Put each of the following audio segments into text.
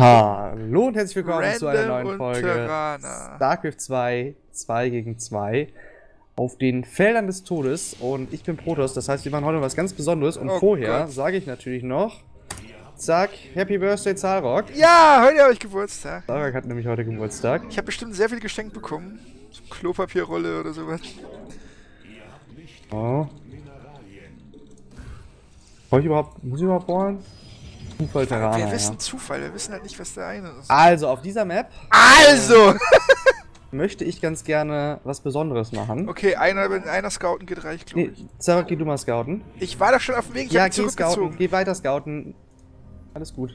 Hallo und herzlich willkommen Random zu einer neuen Folge Terraner. StarCraft 2, 2 gegen 2 auf den Feldern des Todes und ich bin Protoss, das heißt wir machen heute was ganz Besonderes und Oh vorher Gott. sage ich natürlich noch, zack, Happy Birthday Zahlrock. Ja, heute habe ich Geburtstag. Zahlrock hat nämlich heute Geburtstag. Ich habe bestimmt sehr viel geschenkt bekommen. So Klopapierrolle oder sowas. Oh. Muss ich überhaupt bohren? Zufall Terraner, Wir wissen ja. Zufall, wir wissen halt nicht, was der eine ist. Also, auf dieser Map Also! möchte ich ganz gerne was Besonderes machen. Okay, einer scouten geht reich, glaube Nee, ich. Zahlrock, geh du mal scouten. Ich war da schon auf dem Weg, ich Ja, habe mich geh zurückgezogen. scouten, geh weiter scouten. Alles gut.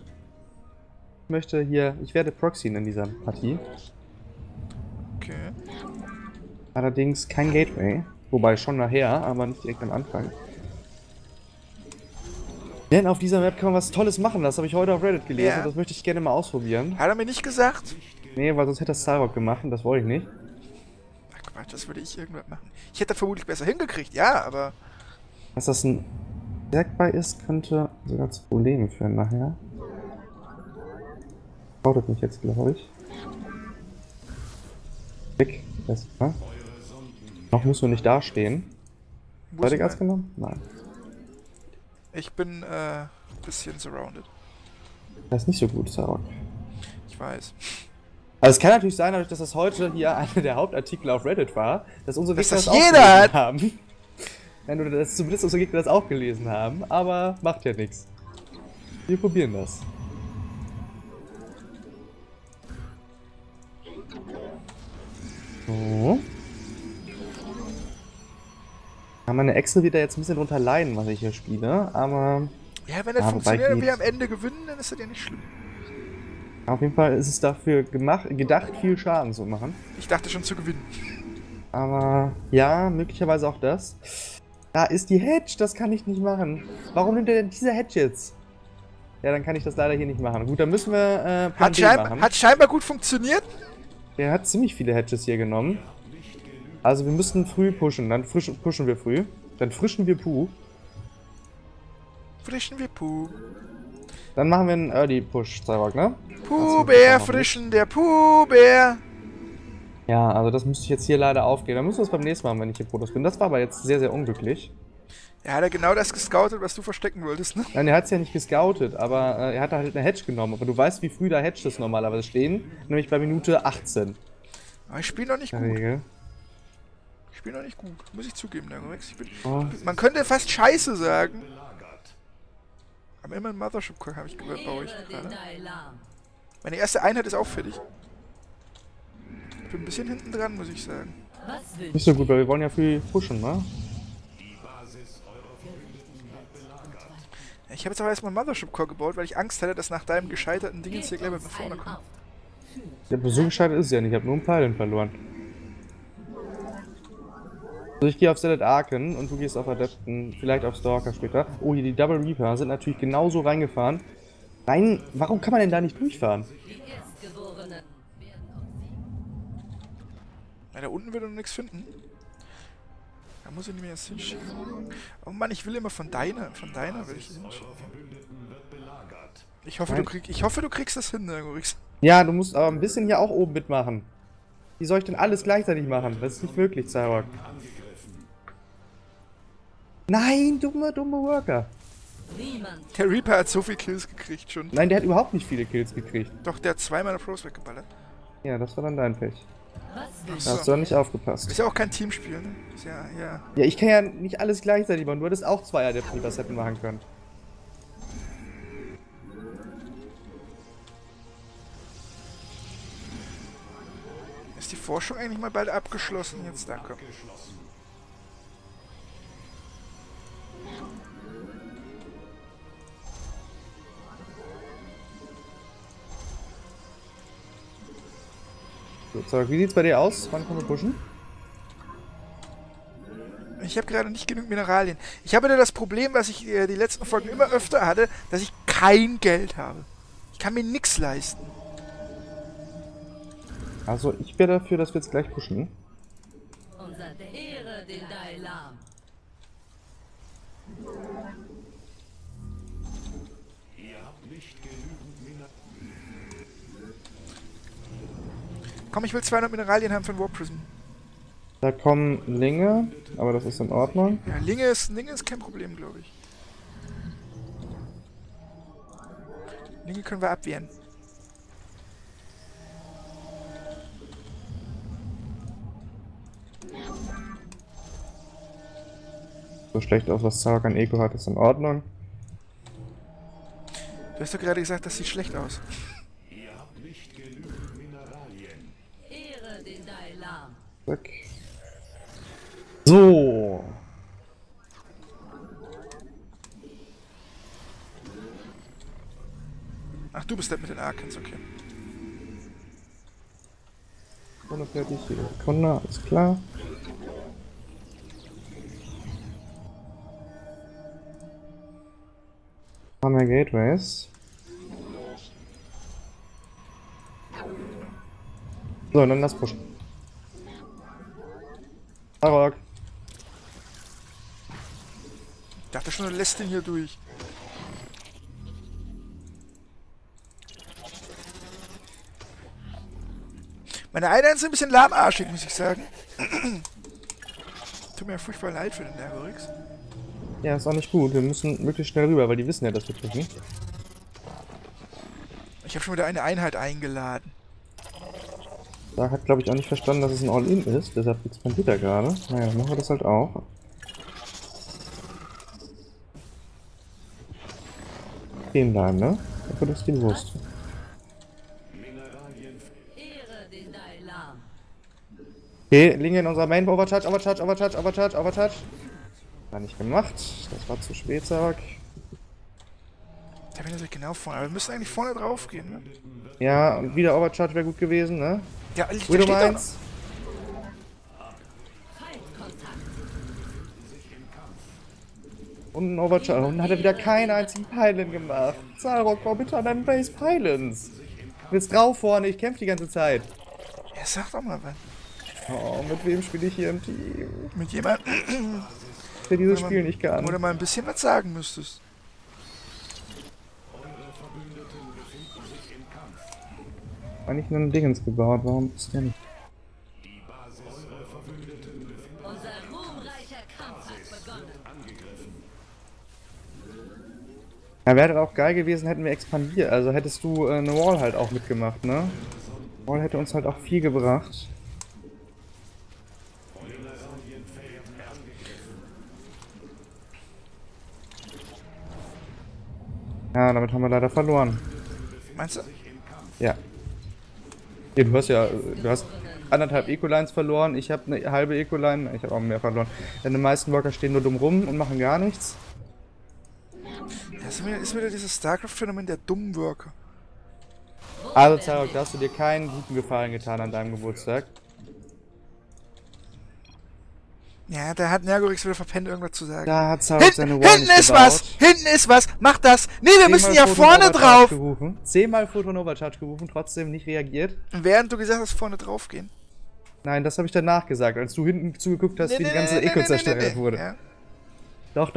Ich werde proxyen in dieser Partie. Okay. Allerdings kein Gateway. Wobei schon nachher, aber nicht direkt am Anfang. Denn auf dieser Map kann man was Tolles machen. Das habe ich heute auf Reddit gelesen. Ja. Das möchte ich gerne mal ausprobieren. Hat er mir nicht gesagt? Nee, weil sonst hätte das Starrock gemacht und das wollte ich nicht. Ach Quatsch, das würde ich irgendwann machen. Ich hätte das vermutlich besser hingekriegt, ja, aber... Dass das ein Bergball ist, könnte sogar zu Problemen führen nachher. Scoutet mich jetzt, glaube ich. Weg. Erstmal. Noch musst du nicht dastehen. Wo Hat ist er Gas mein- genommen? Nein. Ich bin, bisschen surrounded. Das ist nicht so gut, Starrock. Ich weiß. Also es kann natürlich sein, dadurch, dass das heute hier einer der Hauptartikel auf Reddit war, dass unsere Dass Gegner das auch jeder gelesen hat. haben. Nein, oder dass zumindest unsere Gegner das auch gelesen haben, aber macht ja nichts. Wir probieren das. So. Ja, meine Excel wird da jetzt ein bisschen drunter leiden, was ich hier spiele, aber Ja, wenn das Ja, wobei funktioniert und wir geht's. am Ende gewinnen, dann ist das ja nicht schlimm. auf jeden Fall ist es dafür gedacht, viel Schaden zu machen. Ich dachte schon zu gewinnen. Aber ja, möglicherweise auch das. Da ist die Hedge, das kann ich nicht machen. Warum nimmt er denn diese Hedge jetzt? Ja, dann kann ich das leider hier nicht machen. Gut, dann müssen wir Plan B machen. Hat scheinbar gut funktioniert. Der hat ziemlich viele Hedges hier genommen. Also wir müssen früh pushen, dann pushen wir früh. Dann frischen wir Puh. Frischen wir Puh. Dann machen wir einen Early Push, Cyborg, ne? Puh-Bär, frischen der Puh-Bär. Ja, also das müsste ich jetzt hier leider aufgehen. Dann müssen wir es beim nächsten Mal machen, wenn ich hier Protoss bin. Das war aber jetzt sehr, sehr unglücklich. Ja, hat er genau das gescoutet, was du verstecken wolltest, ne? Nein, er hat es ja nicht gescoutet, aber er hat halt eine Hedge genommen. Aber du weißt, wie früh da Hedges normalerweise stehen. Nämlich bei Minute 18. Aber ich spiele noch nicht In der gut. Regel. Ich spiele noch nicht gut. Muss ich zugeben, der Rex. Oh. Man könnte fast Scheiße sagen. Aber immer ein Mothership Core habe ich gehört bei euch gerade. Meine erste Einheit ist auch fertig. Ich bin ein bisschen hinten dran, muss ich sagen. Nicht so gut, weil wir wollen ja früh pushen, ne? Ich habe jetzt aber erstmal Mothership Core gebaut, weil ich Angst hatte, dass nach deinem gescheiterten Ding jetzt hier gleich mit nach vorne kommt. Ja, aber so gescheitert ist es ja nicht. Ich habe nur einen Pfeilen verloren. Also ich gehe auf Zealot Arken und du gehst auf Adepten, vielleicht auf Stalker später. Oh, hier die Double Reaper sind natürlich genauso reingefahren. Nein, warum kann man denn da nicht durchfahren? Ja, da unten wird er noch nichts finden. Da muss ich nicht mehr erst hinschieben. Oh Mann, ich will immer von deiner will ich hinschieben. Ich hoffe, du kriegst das hin, Gorix. Ja, du musst aber ein bisschen hier auch oben mitmachen. Wie soll ich denn alles gleichzeitig machen? Das ist nicht möglich, Cyborg. Nein, dumme Worker. Der Reaper hat so viel Kills gekriegt schon. Nein, der hat überhaupt nicht viele Kills gekriegt. Doch, der hat 2 meiner Pros weggeballert. Ja, das war dann dein Pech. Ach Da hast so. du dann nicht aufgepasst. Ist ja auch kein Teamspiel, ne? Ist ja. Ja, ich kann ja nicht alles gleichzeitig machen. Du hättest auch 2 Adepten, die das hätten machen können. Ist die Forschung eigentlich mal bald abgeschlossen jetzt? Danke. So, Cyborg, wie sieht's bei dir aus? Wann können wir pushen? Ich habe gerade nicht genug Mineralien. Ich habe da das Problem, was ich die letzten Folgen immer öfter hatte, dass ich kein Geld habe. Ich kann mir nichts leisten. Also, ich wäre dafür, dass wir jetzt gleich pushen. Unser Ehre den Dailam. Komm, ich will 200 Mineralien haben für den Warp Prism. Da kommen Linge, aber das ist in Ordnung. Ja, Linge ist kein Problem, glaube ich. Linge können wir abwehren. So schlecht aus, was Zarok an Eco hat, ist in Ordnung. Du hast doch gerade gesagt, das sieht schlecht aus. Ehre den Dailam. Zack. So. Ach, du bist der mit den Arkans, okay. Sekunde fertig, jede Sekunde, alles klar. Haben wir Gateways. So, und dann das pushen. Zarok. Ich dachte schon, du lässt den hier durch. Meine Einheiten sind ein bisschen lahmarschig, muss ich sagen. Tut mir furchtbar leid für den Nervorix. Ja, ist auch nicht gut. Wir müssen möglichst schnell rüber, weil die wissen ja, dass wir pushen. Ich habe schon wieder eine Einheit eingeladen. Da hat, glaube ich, auch nicht verstanden, dass es ein All-In ist. Deshalb expandiert er gerade. Naja, dann machen wir das halt auch. Stehen bleiben, ne? Dafür ist die bewusst. Ehre den Dailam. Okay, Linie in unserer Main. Overcharge, Overcharge, Overcharge, Overcharge, Overcharge. War nicht gemacht. Das war zu spät, Zarok. Da bin ich genau vorne. Aber wir müssen eigentlich vorne drauf gehen, ne? Ja, und wieder Overcharge wäre gut gewesen, ne? Ja, da steht Widow doch... 1. Und ein Overcharge. Und hat er wieder keinen einzigen Pylon gemacht. Zarok, bau bitte an deinen Base Pylons. Du willst drauf vorne, ich kämpfe die ganze Zeit. Ja, sag doch mal was. Oh, mit wem spiele ich hier im Team? Mit jemandem, Der dieses Spiel nicht kann. wo du mal ein bisschen was sagen müsstest. Eigentlich nur ein Dingens gebaut, warum ist der nicht? Unser ruhmreicher Kampf hat begonnen. Ja, wäre halt auch geil gewesen, hätten wir expandiert. Also hättest du eine Wall halt auch mitgemacht, ne? Wall hätte uns halt auch viel gebracht. Ja, damit haben wir leider verloren. Meinst du? Ja. Ja, du hast 1,5 Ecolines verloren, ich habe eine halbe Ecoline, ich habe auch mehr verloren. Denn die meisten Worker stehen nur dumm rum und machen gar nichts. Das ist wieder dieses StarCraft-Phänomen der dummen Worker. Also Zarok, da hast du dir keinen guten Gefallen getan an deinem Geburtstag. Ja, da hat Nergorix wieder verpennt, irgendwas zu sagen. Da hat Zarok seine Wall Hinten ist was! Hinten ist was! Mach das! Nee, wir müssen ja vorne drauf! 10-mal Photon Overcharge gerufen, trotzdem nicht reagiert. Während du gesagt hast, vorne drauf gehen. Nein, das habe ich danach gesagt, als du hinten zugeguckt hast, wie die ganze Eco zerstört wurde. Ja. Doch.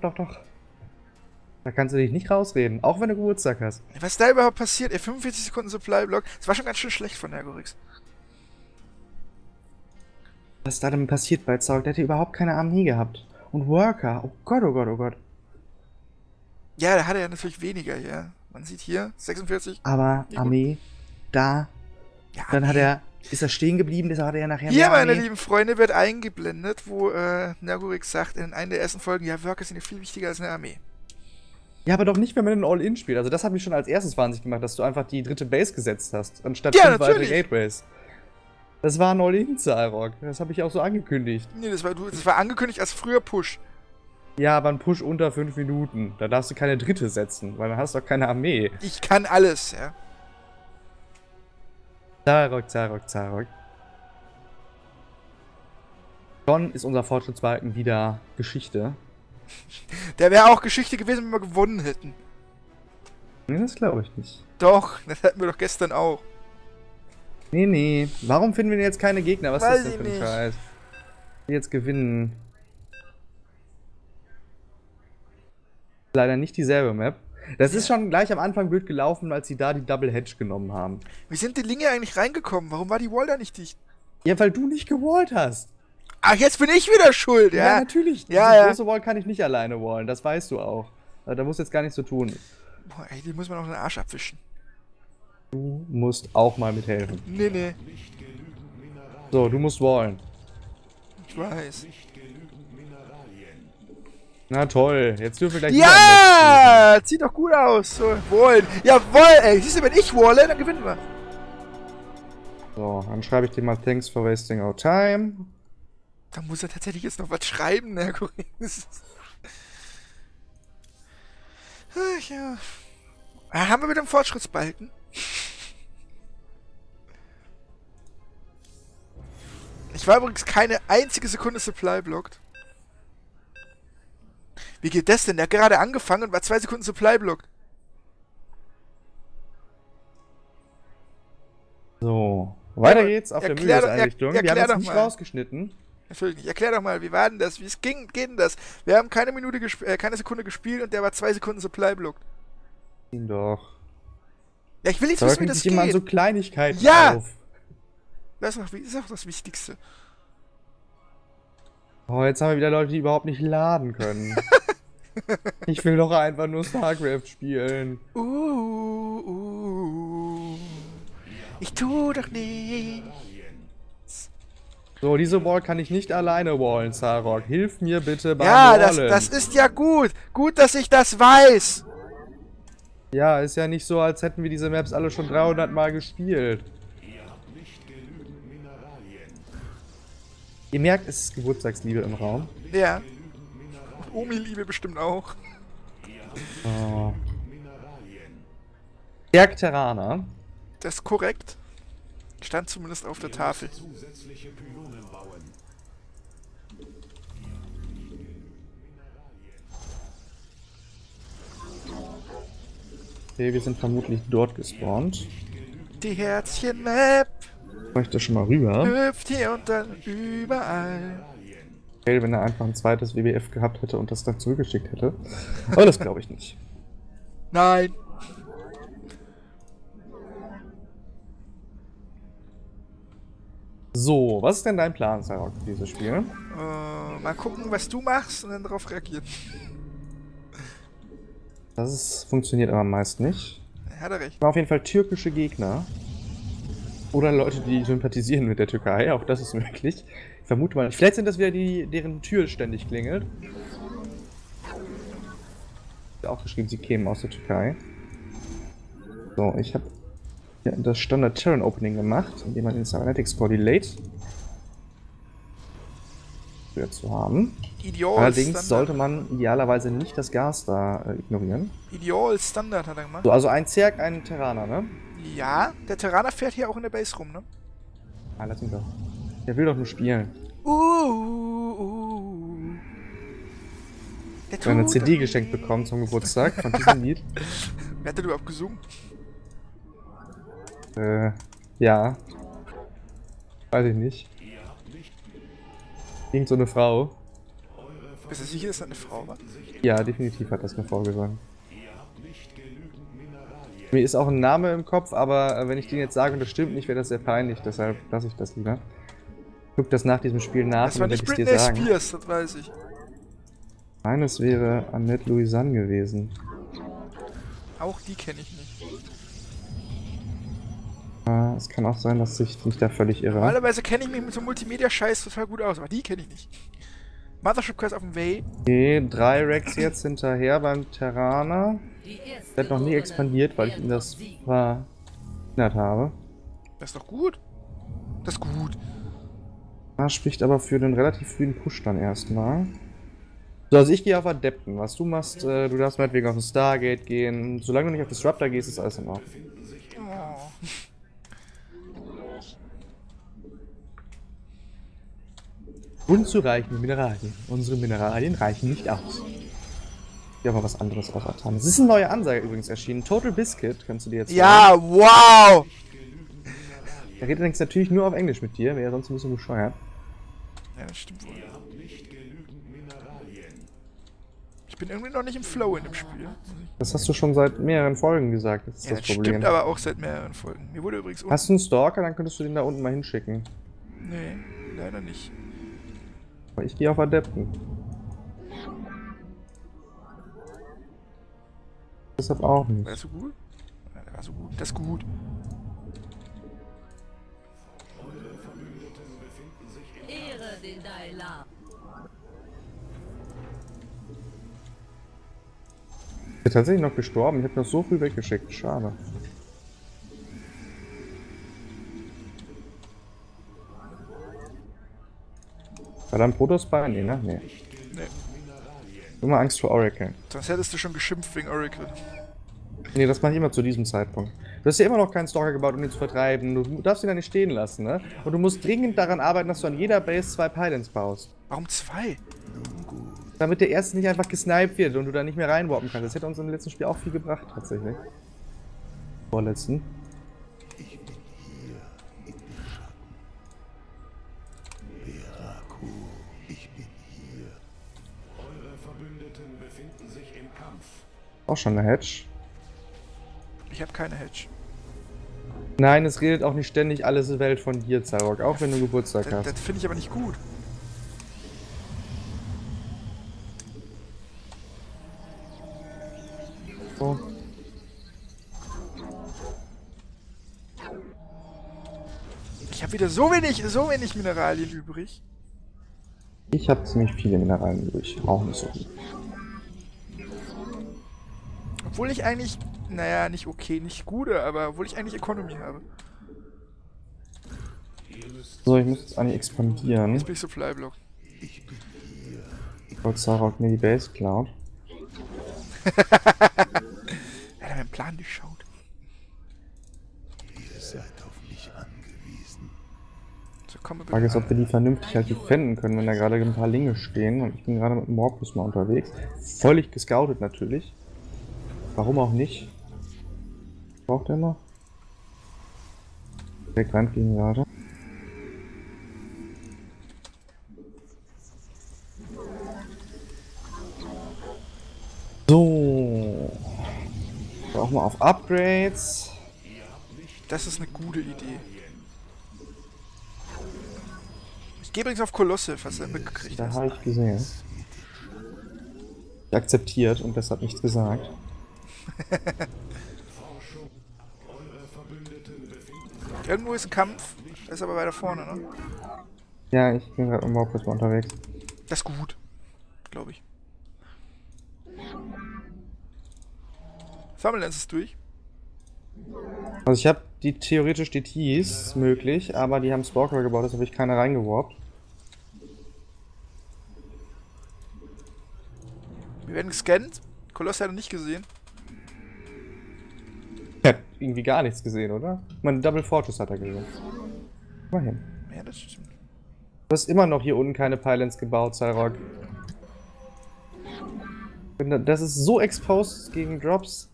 Da kannst du dich nicht rausreden, auch wenn du Geburtstag hast. Was da überhaupt passiert? 45 Sekunden Supply Block. Das war schon ganz schön schlecht von Nergorix. Was da denn passiert bei Zarok? Der hätte überhaupt keine Armee gehabt. Und Worker, oh Gott, oh Gott, oh Gott. Ja, da hat er ja natürlich weniger, ja. Man sieht hier, 46. Aber Ja, Armee, da, Ja, dann hat er, ist er stehen geblieben, das hat er ja nachher hier, mehr meine Armee. lieben Freunde, wird eingeblendet, wo Nergorix sagt in einer der ersten Folgen, ja, Worker sind ja viel wichtiger als eine Armee. Ja, aber doch nicht, wenn man einen All-In spielt. Also das hat mich schon als erstes wahnsinnig gemacht, dass du einfach die dritte Base gesetzt hast, anstatt Ja, 5 weitere natürlich. Gateways. Das war ein All-In, Zarok. Das habe ich auch so angekündigt. Nee, das war angekündigt als früher Push. Ja, aber ein Push unter 5 Minuten. Da darfst du keine dritte setzen, weil dann hast du doch keine Armee. Ich kann alles, ja. Zarok. Schon ist unser Fortschrittsbalken wieder Geschichte. Der wäre auch Geschichte gewesen, wenn wir gewonnen hätten. Nee, das glaube ich nicht. Doch, das hatten wir doch gestern auch. Nee. Warum finden wir denn jetzt keine Gegner? Was Weiß ist das ich denn für ein nicht. Scheiß? Wir jetzt gewinnen. Leider nicht dieselbe Map. Das ist schon gleich am Anfang blöd gelaufen, als sie da die Double Hedge genommen haben. Wie sind die Linge eigentlich reingekommen? Warum war die Wall da nicht dicht? Ja, weil du nicht gewallt hast. Ach, jetzt bin ich wieder schuld, ja? Ja, natürlich. Ja, Diese ja. große Wall kann ich nicht alleine wallen, das weißt du auch. Da musst du jetzt gar nichts so tun. Boah, ey, die muss man auch den Arsch abwischen. Du musst auch mal mithelfen. Nee, nee. So, du musst wallen. Ich weiß. Na toll, jetzt dürfen wir gleich Ja! Sieht doch gut aus. So, wollen. Jawoll, ey. Siehst du, wenn ich walle, dann gewinnen wir. So, dann schreibe ich dir mal Thanks for wasting our time. Da muss er tatsächlich jetzt noch was schreiben, ne? Ach ja. Haben wir mit dem Fortschrittsbalken? Ich war übrigens keine einzige Sekunde Supply blockt. Wie geht das denn? Der hat gerade angefangen und war 2 Sekunden Supply blockt. So, weiter geht's auf der Erklär- Mühlungseinrichtung. Wir haben erklär jetzt doch nicht mal. rausgeschnitten. Natürlich nicht. Erklär doch mal, wie war denn das? Wie es geht denn das? Wir haben keine Sekunde gespielt und der war 2 Sekunden Supply blockt. Ihn doch. Ja, ich will jetzt Da wissen, wie regt das sich immer an geht. so Kleinigkeiten Ja! auf. Das ist auch das Wichtigste. Oh, jetzt haben wir wieder Leute, die überhaupt nicht laden können. Ich will doch einfach nur StarCraft spielen. Ich tu doch nicht. So, diese Wall kann ich nicht alleine wallen, Zarok. Hilf mir bitte beim Ja, Wallen. das ist ja gut. Gut, dass ich das weiß. Ja, ist ja nicht so, als hätten wir diese Maps alle schon 300 Mal gespielt. Ihr merkt, es ist Geburtstagsliebe im Raum. Ja. Und Omi-Liebe bestimmt auch. Oh. Berg Terraner. Das ist korrekt. Stand zumindest auf der Tafel. Okay, wir sind vermutlich dort gespawnt. Die Herzchen-Map Ich möchte schon mal rüber. hüpft hier und dann überall. Okay, wenn er einfach ein zweites WWF gehabt hätte und das dann zurückgeschickt hätte. Aber das glaube ich nicht. Nein. So, was ist denn dein Plan, Zarok, für dieses Spiel? Mal gucken, was du machst und dann darauf reagieren. Funktioniert aber meist nicht. Hat er recht. Auf jeden Fall türkische Gegner. Oder Leute, die sympathisieren mit der Türkei, auch das ist möglich. Ich vermute mal, vielleicht sind das wieder die, deren Tür ständig klingelt. Ja, auch geschrieben, sie kämen aus der Türkei. So, ich habe das Standard Terran Opening gemacht, indem man den Cybernetics Core delayed. Zu haben. Ideal Allerdings Standard. sollte man idealerweise nicht das Gas da ignorieren. Ideal Standard hat er gemacht. So, also ein Zerg, ein Terraner, ne? Ja, der Terraner fährt hier auch in der Base rum, ne? Ah, lass ihn doch. Der will doch nur spielen. Der Ich habe eine tut- CD geschenkt bekommen zum Geburtstag von diesem Lied. Wer hat denn überhaupt gesungen? Ja. Weiß ich nicht. Irgend so eine Frau. Bist du sicher, dass das eine Frau war? Ja, definitiv hat das eine Frau gesagt. Mir ist auch ein Name im Kopf, aber wenn ich den jetzt sage und das stimmt nicht, wäre das sehr peinlich, deshalb lasse ich das lieber. Guck das nach diesem Spiel nach Das war und dann nicht werde ich es dir Britney sagen. Spears, das weiß ich. Nein, es wäre Annette Louisanne gewesen. Auch die kenne ich nicht. Es kann auch sein, dass ich mich da völlig irre. Normalerweise kenne ich mich mit so Multimedia-Scheiß total gut aus, aber die kenne ich nicht. Mothership Quest auf dem Way. Okay, 3 Racks jetzt hinterher beim Terraner. Der hat noch nie expandiert, weil ich ihm das verhindert habe. Das ist doch gut. Das ist gut. Das spricht aber für den relativ frühen Push dann erstmal. So, also ich gehe auf Adepten. Was du machst, du darfst meinetwegen auf den Stargate gehen. Solange du nicht auf Disruptor gehst, ist alles in Ordnung. Oh. Unzureichende Mineralien. Unsere Mineralien reichen nicht aus. Hier aber was anderes aufgetan. Es ist eine neue Ansage übrigens erschienen. Total Biscuit, kannst du dir jetzt Ja, wow! Er redet allerdings natürlich nur auf Englisch mit dir, wäre sonst ein bisschen bescheuert. Ja, das stimmt wohl. bin irgendwie noch nicht im Flow in dem Spiel. Das hast du schon seit mehreren Folgen gesagt, das ist Ja, das das Problem. stimmt aber auch seit mehreren Folgen. Mir wurde übrigens... Hast du einen Stalker, dann könntest du den da unten mal hinschicken. Nee, leider nicht. Aber ich gehe auf Adepten. Deshalb auch War nicht. das so gut? Ja, der war so gut. Das ist gut. Ehre den Dailam. Ich bin tatsächlich noch gestorben. Ich habe noch so früh weggeschickt. Schade. War da ein Protoss bei? Nee, ne? Nee. Nee. Immer Angst vor Oracle. Sonst hättest du schon geschimpft wegen Oracle. Nee, das mache ich immer zu diesem Zeitpunkt. Du hast ja immer noch keinen Stalker gebaut, um ihn zu vertreiben. Du darfst ihn da nicht stehen lassen, ne? Und du musst dringend daran arbeiten, dass du an jeder Base 2 Pylons baust. Warum 2? Damit der erste nicht einfach gesniped wird und du da nicht mehr reinwarpen kannst. Das hätte uns im letzten Spiel auch viel gebracht, tatsächlich. Vorletzten. Auch schon eine Hedge. Ich habe keine Hedge. Nein, es redet auch nicht ständig alles Welt von dir, Zarok, auch wenn du Geburtstag Das hast. finde ich aber nicht gut. So. Ich habe wieder so wenig Mineralien übrig. Ich habe ziemlich viele Mineralien übrig, auch nicht so viel. Obwohl ich eigentlich, naja, nicht okay, nicht gute, aber obwohl ich eigentlich Economy habe. So, ich muss jetzt eigentlich expandieren. Jetzt bin ich Supply-Block. Weil Zarok mir die Base klaut. Er hat meinen Plan durchschaut. Ihr seid auf mich angewiesen. So, komm mal Die Frage ist, ob wir die vernünftig halt defenden können, wenn da gerade ein paar Linge stehen. Und ich bin gerade mit dem Morpus mal unterwegs. Völlig gescoutet natürlich. Warum auch nicht? Braucht er noch? Direkt reinfliegen gerade. So. Auch mal auf Upgrades. Das ist eine gute Idee. Ich gehe übrigens auf Kolosse, was er mitgekriegt Da hat. habe ich gesehen. Akzeptiert und deshalb nichts gesagt. Irgendwo ist ein Kampf. Der ist aber weiter vorne, ne? Ja, ich bin gerade im Morpus mal unterwegs. Das ist gut. Glaube ich. Thermalance ist durch. Also ich habe theoretisch die Ts möglich, aber die haben Stalker gebaut, deshalb habe ich keine reingeworfen. Wir werden gescannt. Kolosse hat er nicht gesehen. Er hat irgendwie gar nichts gesehen, oder? Mein Double Fortress hat er gesehen. Immerhin. Ja, das stimmt. Du hast immer noch hier unten keine Pylons gebaut, Zarok. Das ist so exposed gegen Drops.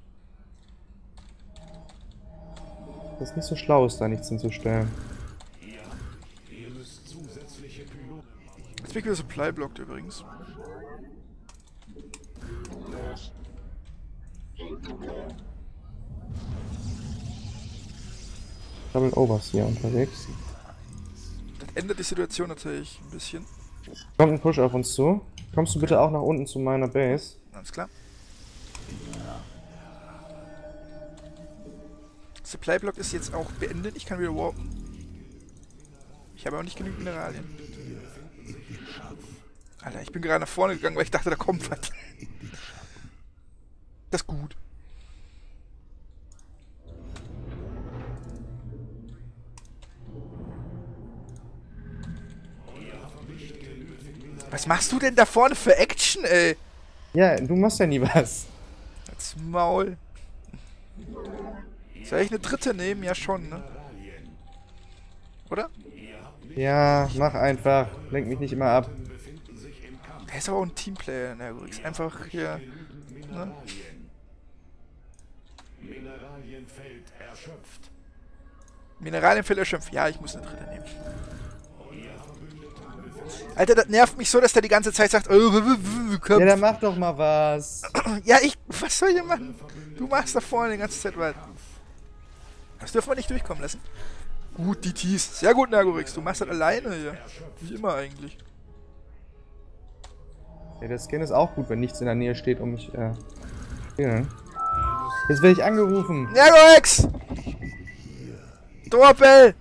Das ist nicht so schlau, ist da nichts hinzustellen. Jetzt bin ich wieder Supply blockt übrigens. Double Overs hier unterwegs. Das ändert die Situation natürlich ein bisschen. Kommt ein Push auf uns zu. Kommst du bitte auch nach unten zu meiner Base? Alles klar. Supply Block ist jetzt auch beendet. Ich kann wieder warpen. Ich habe auch nicht genügend Mineralien. Alter, ich bin gerade nach vorne gegangen, weil ich dachte, da kommt was. Das ist gut. Was machst du denn da vorne für Action, ey? Ja, du machst ja nie was. Als Maul. Soll ich eine dritte nehmen? Ja schon, ne? Oder? Ja, mach einfach. Lenk mich nicht immer ab. Er ist aber auch ein Teamplayer, ne, übrigens. Einfach hier, ne? Mineralienfeld erschöpft. Mineralienfeld erschöpft. Ja, ich muss eine dritte nehmen. Alter, das nervt mich so, dass der die ganze Zeit sagt, Ja, dann mach doch mal was. ja, was soll ich denn machen? Du machst da vorne die ganze Zeit weiter. Das dürfen wir nicht durchkommen lassen. Gut, die Tees. Sehr gut, Nergorix. Du machst das alleine hier. Wie immer eigentlich. Ja, der Skin ist auch gut, wenn nichts in der Nähe steht, um mich zu killen. Jetzt werde ich angerufen. Nergorix! Doorbell!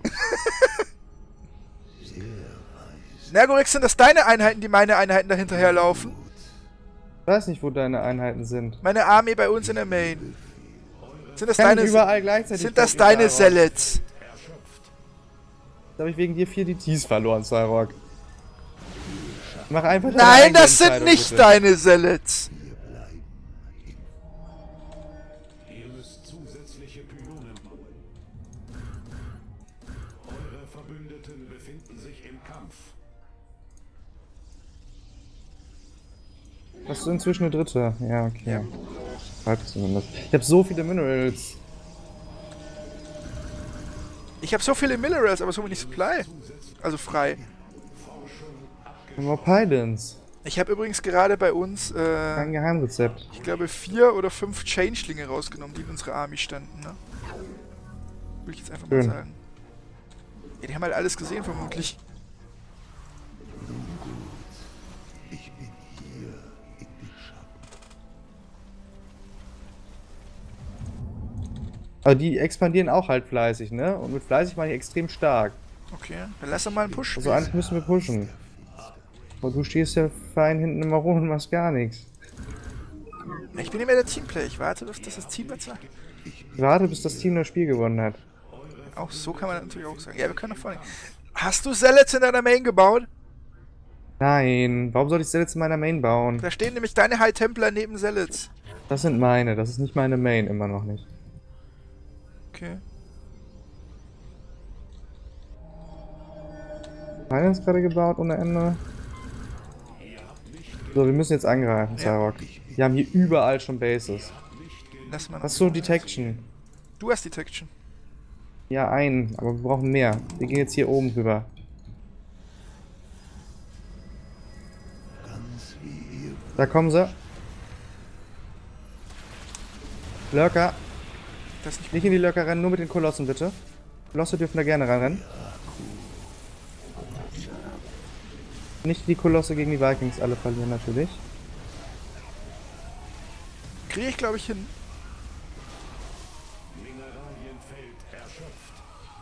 Nergorix, sind das deine Einheiten, die meine Einheiten dahinter herlaufen? Ich weiß nicht, wo deine Einheiten sind. Meine Armee bei uns in der Main. Sind das Kann deine... ich überall gleichzeitig Sind das gucken, deine Cyrock. Zealots? Da habe ich wegen dir 4 DTs verloren, Cyrock. Mach einfach deine Nein, eigene das sind Entscheidung, nicht bitte. deine Zealots. Ihr müsst zusätzliche Pylonen bauen. Eure Verbündeten befinden sich im Kampf. Hast du inzwischen eine dritte? Ja, okay. Ja. Zumindest. Ich habe so viele Minerals. Ich habe so viele Minerals, aber so wenig Supply. Also frei. More Pylons. Ich habe übrigens gerade bei uns, Kein Geheimrezept. ich glaube 4 oder 5 Changelinge rausgenommen, die in unserer Army standen, ne? Will ich jetzt einfach mal Schön. sagen. Ja, die haben halt alles gesehen, vermutlich. Aber die expandieren auch halt fleißig, ne? Und mit fleißig meine ich extrem stark. Okay, dann lass doch mal einen Push. Also eigentlich müssen wir pushen. Aber du stehst ja fein hinten immer rum und machst gar nichts. Ich bin nicht mehr der Teamplayer. Ich warte, dass das Team jetzt sagt. Ich warte, bis das Team das Spiel gewonnen hat. Auch so kann man natürlich auch sagen. Ja, wir können doch vorne. Hast du Zealots in deiner Main gebaut? Nein, warum soll ich Zealots in meiner Main bauen? Da stehen nämlich deine High Templar neben Zealots. Das sind meine, das ist nicht meine Main, immer noch nicht. Okay. Pylons gerade gebaut ohne Ende. So, wir müssen jetzt angreifen, Cyrock. Wir haben hier überall schon Bases. Lass mal noch. Hast du Detection? Du hast Detection. Ja, einen, aber wir brauchen mehr. Wir gehen jetzt hier oben rüber. Da kommen sie. Lurker. Das ist nicht Nicht in die Lurker rennen, nur mit den Kolossen bitte. Kolosse dürfen da gerne reinrennen. Nicht die Kolosse gegen die Vikings alle verlieren natürlich. kriege ich, glaube ich, hin. Mineralienfeld erschöpft.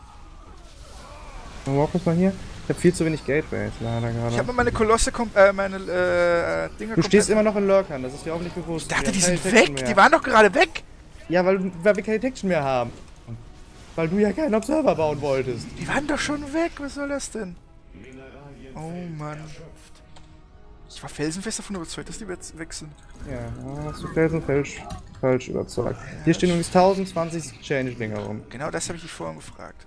Walk mal hier. Ich habe viel zu wenig Gateways leider gerade. Ich habe meine Kolosse, meine Dinger Du stehst immer noch in Lurkern, das ist dir auch nicht bewusst. Ich dachte, Wir die haben sind keine weg. Detection mehr. Die waren doch gerade weg. Ja, weil wir keine Detection mehr haben. Weil du ja keinen Observer bauen wolltest. Die waren doch schon weg. Was soll das denn? Mineralienfeld Oh Mann. erschöpft. Ich war felsenfest davon überzeugt, dass die jetzt weg sind. Ja, hast du falsch überzeugt. Hier stehen übrigens 1020 Changelinge rum. Genau das habe ich dich vorhin gefragt.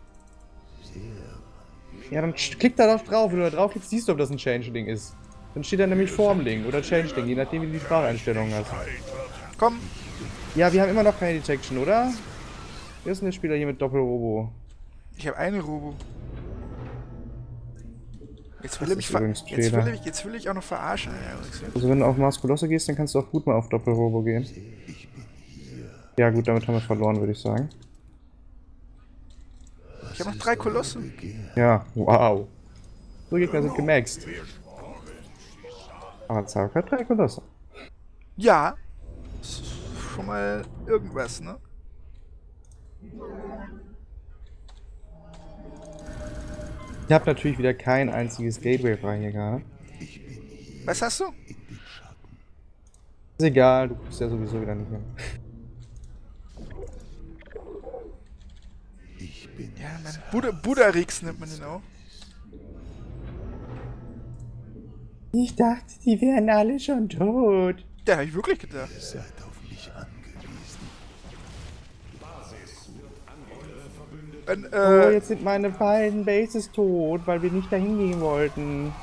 Ja, dann klick da doch drauf. Wenn du da drauf klickst, siehst du, ob das ein Changeling ist. Dann steht da nämlich Formling oder Changeling, je nachdem, wie du die Spracheinstellungen hast. Komm. Ja, wir haben immer noch keine Detection, oder? Wer ist denn der Spieler hier mit Doppel-Robo? Ich habe eine Robo. Jetzt will Das er mich ist übrigens jetzt will ich auch noch verarschen. Ja, Alex. Also wenn du auf Mars Kolosse gehst, dann kannst du auch gut mal auf Doppel-Robo gehen. Ja gut, damit haben wir verloren, würde ich sagen. Ich habe noch 3 Kolosse. Ja, wow. So Gegner sind gemaxt. Aber Zark hat 3 Kolosse. Ja. Das ist schon mal irgendwas, ne? Ich habe natürlich wieder kein einziges Gateway frei hier gerade. Was hast du? Ist egal, du guckst ja sowieso wieder nicht hin. Ja, mein Buddha-Rix nennt man den auch. Ich dachte, die wären alle schon tot. Ja, habe ich wirklich gedacht. Seid auf mich angewiesen. Oh, jetzt sind meine beiden Bases tot, weil wir nicht dahin gehen wollten.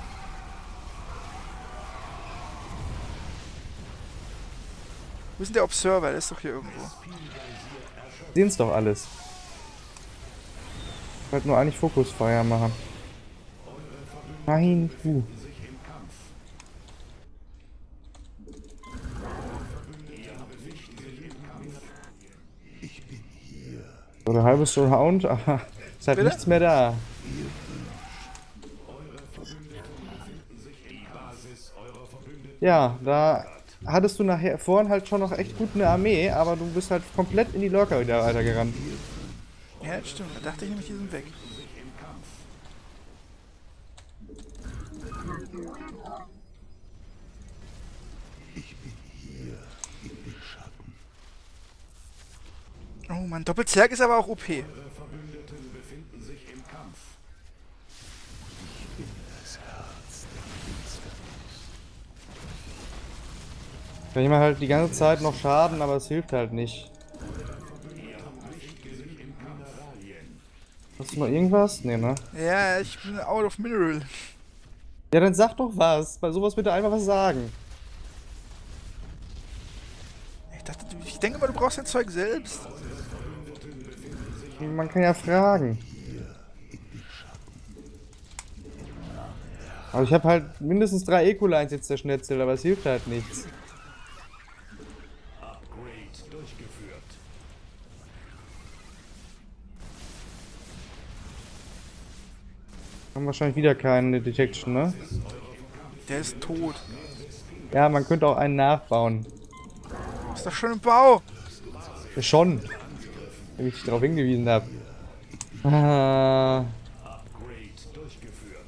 Wo ist denn der Observer? Der ist doch hier irgendwo. Sehen's doch alles. Ich wollte nur eigentlich Fokusfeuer machen. Nein, du. So ein halbes Round, aber ist halt Bitte? nichts mehr da. Ja, da hattest du nachher vorhin halt schon noch echt gut eine Armee, aber du bist halt komplett in die Lurker wieder weitergerannt. Ja, das stimmt. Da dachte ich nämlich, die sind weg. Oh Mann, Doppelzerg ist aber auch OP. Verbündeten befinden sich im Kampf. Wenn jemand halt die ganze Zeit noch Schaden, aber es hilft halt nicht. Hast du noch irgendwas? Nee, ne? Ja, ich bin out of mineral. Ja, dann sag doch was. Bei sowas bitte einfach was sagen. Ich denke mal, du brauchst dein Zeug selbst. Man kann ja fragen. Aber ich habe halt mindestens 3 Eco-Lines jetzt zerschnetzelt, aber es hilft halt nichts. Upgrade durchgeführt. Haben wahrscheinlich wieder keine Detection, ne? Der ist tot. Ja, man könnte auch einen nachbauen. Ist doch schon im Bau. Ja, schon. Wenn ich dich darauf hingewiesen habe. Upgrade durchgeführt.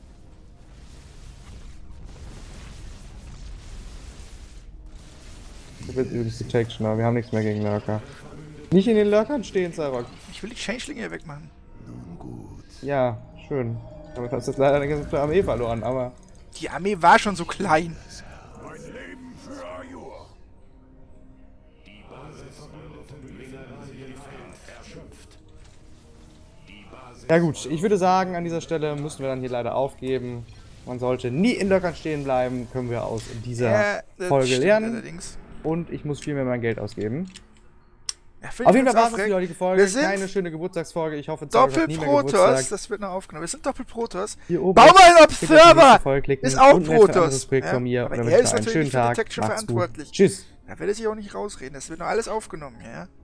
Ich hab jetzt übrigens Detection, aber wir haben nichts mehr gegen Lurker. Nicht in den Lurkern stehen, Cyrock. Ich will die Changelinge hier wegmachen. Ja, schön. Aber du hast jetzt leider eine ganze Armee verloren, aber... Die Armee war schon so klein. Mein Leben für Ajur. Die Basis verbündeten Mineralienfeld erschöpft. Die Basis Ja gut, ich würde sagen, an dieser Stelle müssen wir dann hier leider aufgeben. Man sollte nie in Lurkern stehen bleiben, können wir aus dieser das Folge stimmt lernen. allerdings. Und ich muss viel mehr mein Geld ausgeben. Ja, Auf jeden Fall war es für die heutige Folge. Wir sind Keine schöne Geburtstagsfolge. Ich hoffe, Cyrock hat nie mehr Doppelprotoss, Geburtstag. das wird noch aufgenommen. Wir sind Doppelprotoss. Hier oben Bau mal einen klickt auf die nächste Observer! Folge klicken Ist auch und ein anderes Protoss. Projekt von mir. Aber Und dann er wünsche ist ich euch einen natürlich schönen nicht für Tag. Detection Macht's gut. verantwortlich. Tschüss. Da will er sich auch nicht rausreden. Das wird noch alles aufgenommen, ja?